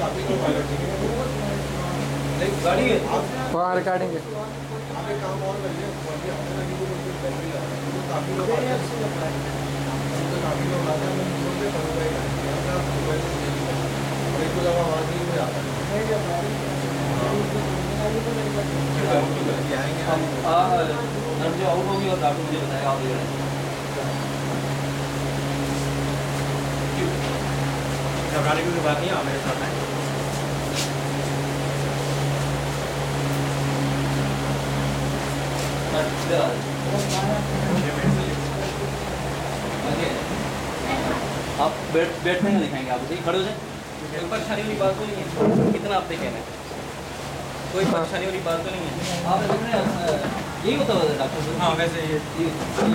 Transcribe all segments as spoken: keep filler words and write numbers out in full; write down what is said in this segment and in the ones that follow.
गाड़ी है वहाँ रिकॉर्डिंग है। आप एक काम और करिए, काफ़ी लोग आते हैं, काफ़ी लोग आते हैं, एक तो जब आवाज़ नहीं में आता है जो आउट होगी और डॉक्टर मुझे बताएगा आप घबराने की कोई बात नहीं है, मेरे साथ है। आप बैठ बैठने में दिखाएंगे, आप उसे खड़े हो जाए। कोई परेशानी वाली बात तो नहीं है, कितना आपने कहना है, कोई परेशानी वाली बात तो नहीं है। आप यही होता है डॉक्टर? हाँ वैसे ये कोई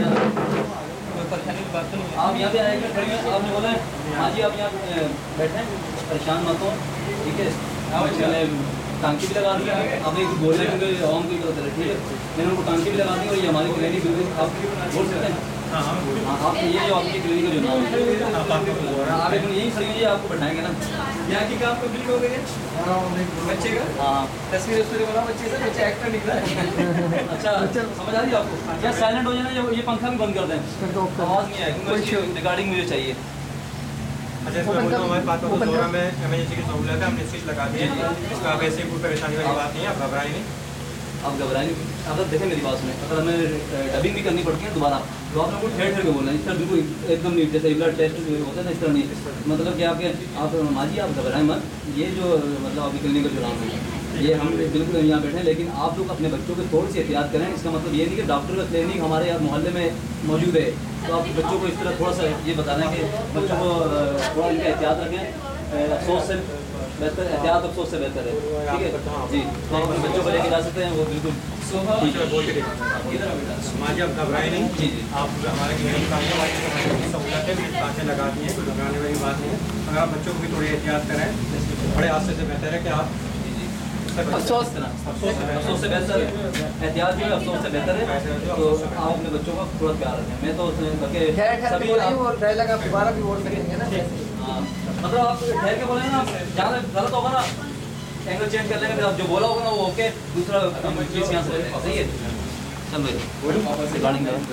परेशानी की बात तो नहीं है। आप यहाँ पे आएंगे, खड़े हैं, आपने बोला है हाँ जी आप यहाँ बैठे, परेशान मत हो, ठीक है। मैंने टांकी भी लगा दिया, आपने बोल रहे हैं आम की तरह, ठीक है। मैंने उनको टांकी भी लगा दी और ये हमारी क्लिनिक बिल्कुल आप बोल सकते हैं। हाँ हाँ आप ये जो आपकी क्लिनिक का जो नाम है आप एक यही खड़ी हुई आपको बैठाएंगे ना। यहाँ की काम कंप्लीट हो गई है बच्चे का? हाँ तस्वीर तस्वीर बना बच्चे से, बच्चा एक्टर निकला है। अच्छा समझ आ रही है आपको? या साइलेंट हो जाना, ये पंखा भी बंद कर दें, आवाज़ नहीं आएगी, रिकॉर्डिंग मुझे चाहिए। अच्छा इसमें बोलता हूँ हमारे पास तो दौरा में इमरजेंसी की सहूलत है, हमने स्विच लगा दी है, इसका आप ऐसे कोई परेशानी वाली बात नहीं है, आप घबराएं नहीं। आप घबराएं नहीं, अगर देखें मेरी बात सुने, अगर हमें डबिंग भी करनी पड़ती है दोबारा तो आप लोगों को ठहर ठहर के बोलना है, इस तरह बिल्कुल एकदम नहीं, जैसे ब्लड टेस्ट होता है ना इस तरह नहीं, मतलब कि आपके आप माजी आप घबराएं मत। ये जो मतलब आपकी क्लिनिक का जो नाम है ये हम बिल्कुल यहाँ बैठे हैं, लेकिन आप लोग अपने बच्चों को थोड़ी सी एहतियात करें। इसका मतलब ये नहीं कि डॉक्टर का क्लिनिक हमारे यहाँ मोहल्ले में मौजूद है तो आप बच्चों को इस तरह थोड़ा सा ये बता दें कि बच्चों को थोड़ा इनका एहतियात रखें, अफसोस से बेहतर एहतियात अफसोस से बेहतर है, ठीक है जी। तो आप बच्चों को लेके जा सकते हैं, वो बिल्कुल ठीक है। बोल के माँ जी आप घबराए नहीं, जी जी आप हमारे क्लिनिक का हमारी सहूलत है, कांचें लगा दी हैं, कोई घबराने वाली बात नहीं है। अगर आप बच्चों को भी थोड़ी एहतियात करें, बड़े हादसे से बेहतर है कि आप अफसोस करना, अफसोस से बेहतर है, एहतियात भी अफसोस से बेहतर है। तो आप अपने बच्चों का थोड़ा प्यार रखें। मैं तो सभी डायलॉग आप दोबारा भी बोल सकेंगे ना। हाँ मतलब आप ठहर के बोलेंगे ना, जहाँ गलत होगा ना एंगल चेंज कर लेंगे, फिर आप जो बोला होगा ना वो ओके, दूसरा चीज़ यहाँ से सही है। चल भाई रिकॉर्डिंग करें।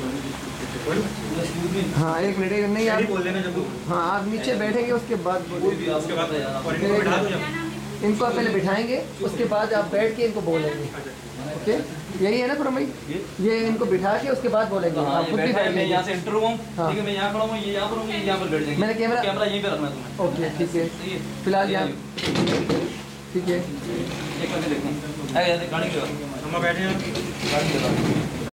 हाँ एक मिनट नहीं यार बोल देना जब हाँ आप नीचे बैठेंगे उसके बाद उसके बाद इनको आप पहले बिठाएंगे, उसके बाद आप बैठ के इनको बोलेंगे। ओके यही है ना खुरम भाई, ये इनको बिठा के उसके बाद बोलेंगे। हाँ, खुद भी मैं यहाँ से इंटर हुआ हूँ, ठीक है, मैं यहाँ खड़ा हूँ, ये यहाँ पर हूँ, ये यहाँ पर बैठ जाएंगे। मैंने कैमरा कैमरा यहीं पे रखना है तुम्हें। ओके ठीक है फिलहाल यहाँ ठीक है। एक मिनट देखना गाड़ी के हम बैठे हैं गाड़ी